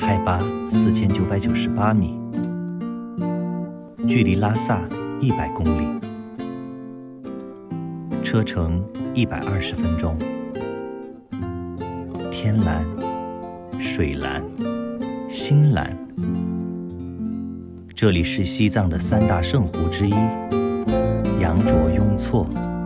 海拔4998米，距离拉萨100公里，车程120分钟。天蓝、水蓝、星蓝。这里是西藏的3大圣湖之一——羊卓雍措。